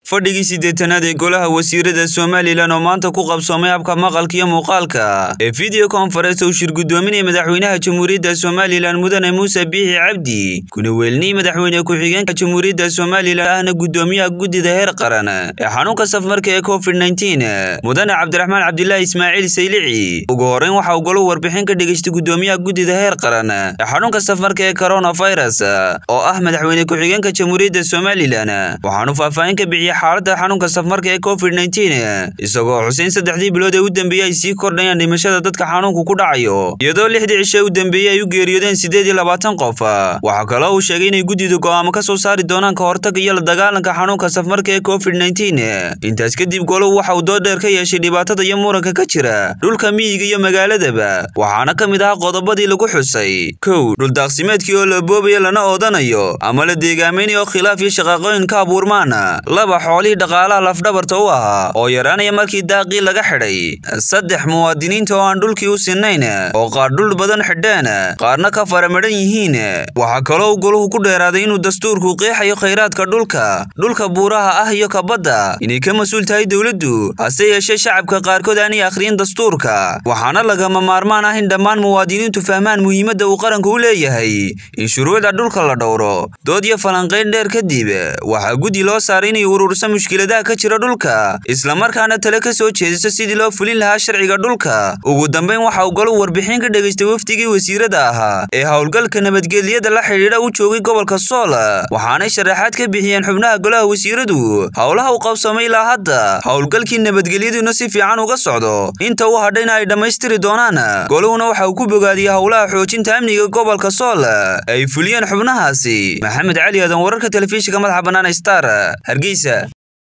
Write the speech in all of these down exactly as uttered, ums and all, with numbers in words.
fadhigii sideetanaad ee golaha wasiirada Soomaaliland oo maanta ku qabsoomay habka maqalka iyo muuqaalka ee video conference uu shir gudoominaya madaxweynaha Jamhuuriyadda Soomaaliland Mudane Muuse Biixi Cabdi kuna weelnii madaxweyne ku xigeenka Jamhuuriyadda Soomaaliland ahna gudoomiyaha guddida heer qaran ee xanuunka safarka ee COVID nineteen Mudane Cabdiraxmaan Cabdilaahi Ismaaciil Saylici ugu horeyn waxa uu golo warbixin ka dhigaystay gudoomiyaha guddida heer qaran ee xanuunka safarka ee coronavirus oo ah madaxweyne ku xigeenka Jamhuuriyadda Soomaaliland waxaanu faahfaahin ka bixiyay xaaladda xanuunka safarka ee COVID nineteen isagoo xuseyn saddexdii bilood ee u dambeeyay si kordhayaan dhimashada dadka xanuunku ku dhacayo iyadoo lixdii cisho u dambeeyay ay u geeriyoodeen sideed iyo labaatan qof waxa kale oo uu sheegay inay guddidu go'aamo ka soo saari doonaan ka hortagga iyo la dagaalanka xanuunka safarka ee COVID nineteen intaas kadib golo waxa uu dood dheer ka yeeshay dhibaatada iyo muranka ka jira dhulka miyiga iyo magaaladaba waxaana ka mid ah qodobadii lagu xusay kow dhul daaqsimeedkii oo la boobayo lana oodanayo ama la deegaamaynayo khilaaf iyo shaqaqooyin ka abuurmaan laba xoolihii dhaqaalaha lafdhabarta u ahaa oo yaraanaya markii daaqii laga xidhay saddex muwaadiniinta oo aan dhulkii u sinnayn oo qaar dhul badan xidheen qaarna ka faramadhan yihiin waxaa kaloo uu goluhu ku dheeraaday inuu dastuurku qeexayo khayraadka dhulka dhulka buuraha ah iyo kabadda inay ka mas-uul tahay dowladdu hase yeeshee shacabka qaarkood aanay akhriyin dastuurka waxaana lagama maarmaan ah in dhammaan muwaadiniintu fahmaan muhiimadda uu qaranku u leeyahay in shuruucda dhulka la dhowro dood iyo falanqayn dheer kadib waxaa guddi loo saaray inay urursa mushkiladaha ka jira dhulka isla markaana tale ka soo jeediso sidii loo fulin lahaa sharciga dhulka ugu dambeyn waxa uu golo warbixin ka dhageystay wafdigii wasiirada ahaa ee howlgalka nabadgelyada la xidhiidha u joogay gobolka Sool waxaanay sharaxaad ka bixiyeen xubnaha golaha wasiiradu howlaha uu qabsoomay ilaa hadda howlgalkii nabadgelyaduna si fiican uga socdo inta uu hadhayna ay dhammaystiri doonaan goluhuna waxa uu ku bogaadiyay howlaha xoojinta amniga gobolka Sool ay fuliyeen xubnahaasi Maxamed Cali Aadan wararka telefishinka madaxa bannaan Star Hargeysa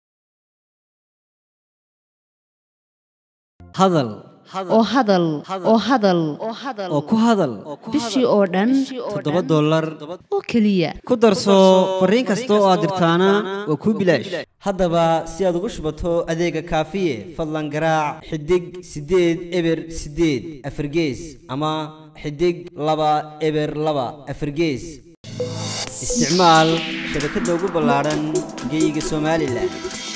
hadal oo hadal oo hadal oo ku hadal bishii oo dhan toddoba dollar oo kaliya ku darso fariin kasta oo aad dirtaana waa ku bilaash haddaba si aad ugu shubato adeega kaafiye fadlan garaac xidig sideed eber sideed afargees ama xidig laba eber laba afargees isticmaal shabakadda ugu ballaaran geyga Soomaaliland